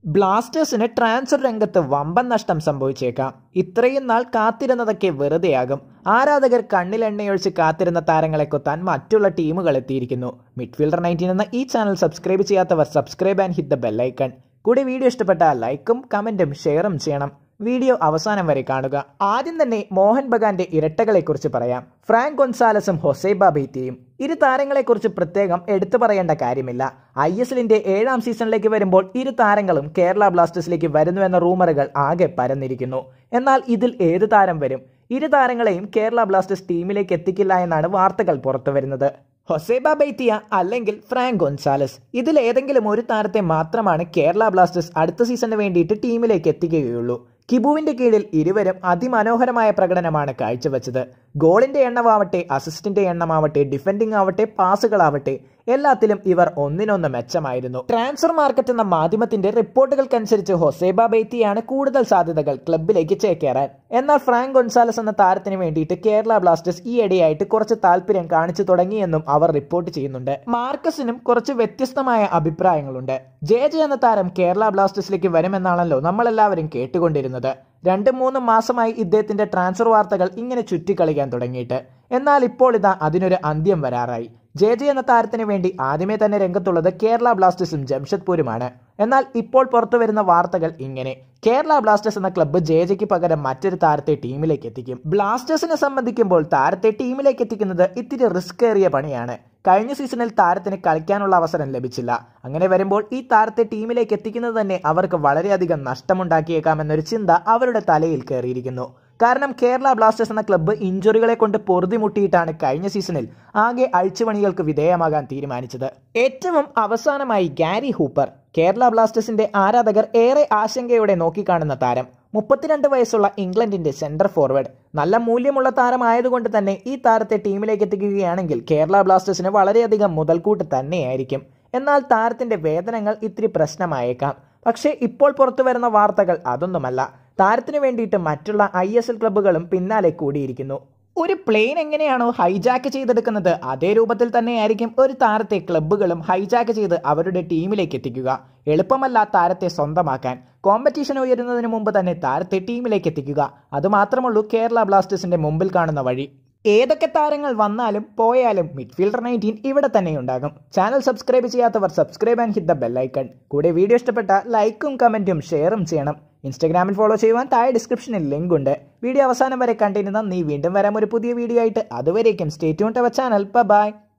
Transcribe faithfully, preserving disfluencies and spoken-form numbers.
ബ്ലാസ്റ്റേഴ്സിന് ട്രാൻസ്ഫർ രംഗത്ത് വമ്പൻ നഷ്ടം സംഭവിച്ചേക്കാം. ഇത്രയും നാൾ കാത്തിരുന്നതൊക്കെ വെറുതെയാകും. ആരാധകർ കണ്ണിലെണ്ണയൊഴിച്ച് കാത്തിരുന്ന താരങ്ങളെ കൊത്താൻ മറ്റുള്ള ടീമുകൾ എത്തിയിരിക്കുന്നു. മിഡ്ഫീൽഡർ നയൻറ്റീൻ എന്ന ഈ ചാനൽ സബ്സ്ക്രൈബ് ചെയ്യാത്തവർ subscribe and hit the bell icon. കൂടി വീഡിയോ ഇഷ്ടപ്പെട്ടാൽ ലൈക്കും കമന്റും ഷെയറും ചെയ്യണം. വീഡിയോ അവസാനം വരെ കാണുക. ആദ്യം തന്നെ മോഹൻ ബഗാന്റെ ഇരട്ടകളെക്കുറിച്ച് പറയാം. ഫ്രാൻ ഗൊൻസാലസും ഹൊസൈബ ബെയ്റ്റിയും. ഇരു താരങ്ങളെക്കുറിച്ച് പ്രത്യേകം എടുത്തു പറയേണ്ട കാര്യമില്ല. ഐ എസ് എല്ലിന്റെ ഏഴാം സീസണിലേക്ക് വരുമ്പോൾ ഇരു താരങ്ങളും കേരള ബ്ലാസ്റ്റേഴ്സിലേക്ക് വരുന്നുവെന്ന റൂമറുകൾ ആകെ പരന്നിരിക്കുന്നു. എന്നാൽ ഇതിൽ ഏത് താരം വരും? ഇരു താരങ്ങളെയും കേരള ബ്ലാസ്റ്റേഴ്സ് ടീമിലേക്ക് എത്തിക്കില്ല എന്നാണ് വാർത്തകൾ പുറത്തുവരുന്നത്. ഹൊസൈബ ബെയ്റ്റിയ അല്ലെങ്കിൽ ഫ്രാൻ ഗൊൻസാലസ്, ഇതിൽ ഏതെങ്കിലും ഒരു താരത്തെ മാത്രമാണ് കേരള ബ്ലാസ്റ്റേഴ്സ് അടുത്ത സീസണിന് വേണ്ടിയിട്ട് ടീമിലേക്ക് എത്തിക്കുകയുള്ളൂ. കിബുവിന്റെ കീഴിൽ ഇരുവരും അതിമനോഹരമായ പ്രകടനമാണ് കാഴ്ചവെച്ചത്. ഗോളിന്റെ എണ്ണമാവട്ടെ, അസിസ്റ്റിന്റെ എണ്ണമാവട്ടെ, ഡിഫൻഡിംഗ് ആവട്ടെ, പാസുകളാവട്ടെ, എല്ലാത്തിലും ഇവർ ഒന്നിനൊന്ന് മെച്ചമായിരുന്നു. ട്രാൻസ്ഫർ മാർക്കറ്റ് എന്ന മാധ്യമത്തിന്റെ റിപ്പോർട്ടുകൾക്കനുസരിച്ച് ഹൊസൈബ ബെയ്റ്റിയാണ് കൂടുതൽ സാധ്യതകൾ ക്ലബിലേക്ക് ചേക്കേറാൻ. എന്നാൽ ഫ്രാൻ ഗൊൻസാലസ് എന്ന താരത്തിന് വേണ്ടിയിട്ട് കേരള ബ്ലാസ്റ്റേഴ്സ് ഈ ഇടയായിട്ട് കുറച്ച് താല്പര്യം കാണിച്ചു തുടങ്ങിയെന്നും അവർ റിപ്പോർട്ട് ചെയ്യുന്നുണ്ട്. മാർക്കസിനും കുറച്ച് വ്യത്യസ്തമായ അഭിപ്രായങ്ങളുണ്ട്. ജേജെ എന്ന താരം കേരള ബ്ലാസ്റ്റേഴ്സിലേക്ക് വരുമെന്നാണല്ലോ നമ്മളെല്ലാവരും കേട്ടുകൊണ്ടിരുന്നത്. രണ്ടും മൂന്നും മാസമായി ഇദ്ദേഹത്തിന്റെ ട്രാൻസ്ഫർ വാർത്തകൾ ഇങ്ങനെ ചുറ്റിക്കളിക്കാൻ തുടങ്ങിയിട്ട്. എന്നാൽ ഇപ്പോൾ ഇതാ അതിനൊരു അന്ത്യം വരാറായി. ജേജെ എന്ന താരത്തിന് വേണ്ടി ആദ്യമേ തന്നെ രംഗത്തുള്ളത് കേരള ബ്ലാസ്റ്റേഴ്സും ജംഷഡ്പൂരുമാണ്. എന്നാൽ ഇപ്പോൾ പുറത്തു വരുന്ന വാർത്തകൾ ഇങ്ങനെ: കേരള ബ്ലാസ്റ്റേഴ്സ് എന്ന ക്ലബ്ബ് ജേജയ്ക്ക് പകരം മറ്റൊരു താരത്തെ ടീമിലേക്ക് എത്തിക്കും. ബ്ലാസ്റ്റേഴ്സിനെ സംബന്ധിക്കുമ്പോൾ താരത്തെ ടീമിലേക്ക് എത്തിക്കുന്നത് ഇത്തിരി റിസ്ക് ഏറിയ പണിയാണ്. കഴിഞ്ഞ സീസണിൽ താരത്തിന് കളിക്കാനുള്ള അവസരം ലഭിച്ചില്ല. അങ്ങനെ വരുമ്പോൾ ഈ താരത്തെ ടീമിലേക്ക് എത്തിക്കുന്നത് തന്നെ അവർക്ക് വളരെയധികം നഷ്ടമുണ്ടാക്കിയേക്കാമെന്നൊരു ചിന്ത അവരുടെ തലയിൽ കയറിയിരിക്കുന്നു. കാരണം കേരള ബ്ലാസ്റ്റേഴ്സ് എന്ന ക്ലബ്ബ് ഇഞ്ചുറികളെ കൊണ്ട് പൊറുതിമുട്ടിയിട്ടാണ് കഴിഞ്ഞ സീസണിൽ ആകെ അഴിച്ചുപണികൾക്ക് വിധേയമാകാൻ തീരുമാനിച്ചത്. ഏറ്റവും അവസാനമായി ഗാരി ഹൂപ്പർ, കേരള ബ്ലാസ്റ്റേഴ്സിന്റെ ആരാധകർ ഏറെ ആശങ്കയോടെ നോക്കിക്കാണുന്ന താരം. മുപ്പത്തിരണ്ട് വയസ്സുള്ള ഇംഗ്ലണ്ടിന്റെ സെന്റർ ഫോർവേഡ്. നല്ല മൂല്യമുള്ള താരമായതുകൊണ്ട് തന്നെ ഈ താരത്തെ ടീമിലേക്ക് എത്തിക്കുകയാണെങ്കിൽ കേരള ബ്ലാസ്റ്റേഴ്സിന് വളരെയധികം മുതൽക്കൂട്ട് തന്നെയായിരിക്കും. എന്നാൽ താരത്തിന്റെ വേതനങ്ങൾ ഇത്തിരി പ്രശ്നമായേക്കാം. പക്ഷേ ഇപ്പോൾ പുറത്തു വരുന്ന വാർത്തകൾ അതൊന്നുമല്ല. താരത്തിന് വേണ്ടിയിട്ട് മറ്റുള്ള ഐ എസ് എൽ ക്ലബ്ബുകളും പിന്നാലെ കൂടിയിരിക്കുന്നു. ഒരു പ്ലെയിൻ എങ്ങനെയാണോ ഹൈജാക്ക് ചെയ്തെടുക്കുന്നത്, അതേ രൂപത്തിൽ തന്നെയായിരിക്കും ഒരു താരത്തെ ക്ലബ്ബുകളും ഹൈജാക്ക് ചെയ്ത് അവരുടെ ടീമിലേക്ക് എത്തിക്കുക. എളുപ്പമല്ല താരത്തെ സ്വന്തമാക്കാൻ. കോമ്പറ്റീഷൻ ഉയരുന്നതിന് മുമ്പ് തന്നെ താരത്തെ ടീമിലേക്ക് എത്തിക്കുക. അതുമാത്രമുള്ളൂ കേരള ബ്ലാസ്റ്റേഴ്സിന്റെ മുമ്പിൽ കാണുന്ന വഴി. ഏതൊക്കെ താരങ്ങൾ വന്നാലും പോയാലും മിഡ്ഫീൽഡർ നയൻറ്റീൻ ഇവിടെ തന്നെ ഉണ്ടാകും. ചാനൽ സബ്സ്ക്രൈബ് ചെയ്യാത്തവർ subscribe and hit the bell icon. കൂടെ വീഡിയോ ഇഷ്ടപ്പെട്ട ലൈക്കും കമന്റും ഷെയറും ചെയ്യണം. ഇൻസ്റ്റാഗ്രാമിൽ ഫോളോ ചെയ്യുവാൻ താഴെ ഡിസ്ക്രിപ്ഷനിൽ ലിങ്ക് ഉണ്ട്. വീഡിയോ അവസാനം വരെ കണ്ടിരുന്ന നീ വീണ്ടും വരാം ഒരു പുതിയ വീഡിയോ ആയിട്ട്. അതുവരേക്കും stay tuned to our channel. By.